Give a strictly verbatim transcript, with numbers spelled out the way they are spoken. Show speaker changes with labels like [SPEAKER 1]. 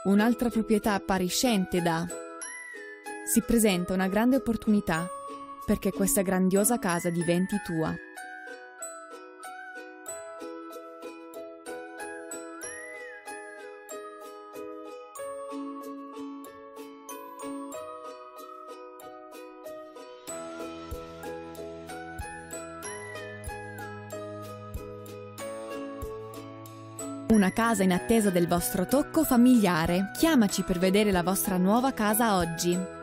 [SPEAKER 1] Un'altra proprietà appariscente da... Si presenta una grande opportunità perché questa grandiosa casa diventi tua. Una casa in attesa del vostro tocco familiare. Chiamaci per vedere la vostra nuova casa oggi.